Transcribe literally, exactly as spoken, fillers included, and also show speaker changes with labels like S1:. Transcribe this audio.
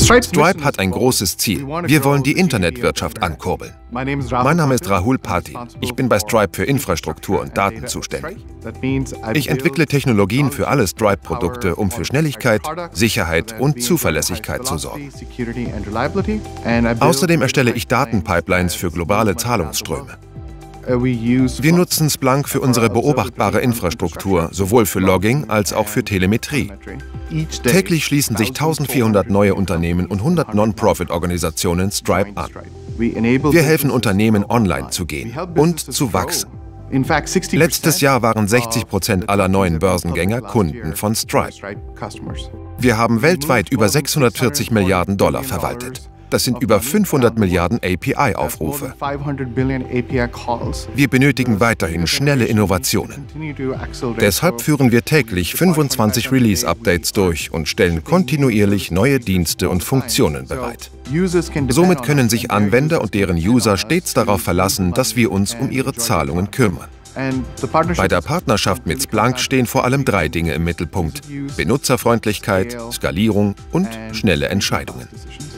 S1: Stripe hat ein großes Ziel. Wir wollen die Internetwirtschaft ankurbeln. Mein Name ist Rahul Patil. Ich bin bei Stripe für Infrastruktur und Daten zuständig. Ich entwickle Technologien für alle Stripe-Produkte, um für Schnelligkeit, Sicherheit und Zuverlässigkeit zu sorgen. Außerdem erstelle ich Datenpipelines für globale Zahlungsströme. Wir nutzen Splunk für unsere beobachtbare Infrastruktur, sowohl für Logging als auch für Telemetrie. Täglich schließen sich eintausendvierhundert neue Unternehmen und hundert Non-Profit-Organisationen Stripe an. Wir helfen Unternehmen, online zu gehen und zu wachsen. Letztes Jahr waren sechzig Prozent aller neuen Börsengänger Kunden von Stripe. Wir haben weltweit über sechshundertvierzig Milliarden Dollar verwaltet. Das sind über fünfhundert Milliarden A P I-Aufrufe. Wir benötigen weiterhin schnelle Innovationen. Deshalb führen wir täglich fünfundzwanzig Release-Updates durch und stellen kontinuierlich neue Dienste und Funktionen bereit. Somit können sich Anwender und deren User stets darauf verlassen, dass wir uns um ihre Zahlungen kümmern. Bei der Partnerschaft mit Splunk stehen vor allem drei Dinge im Mittelpunkt: Benutzerfreundlichkeit, Skalierung und schnelle Entscheidungen.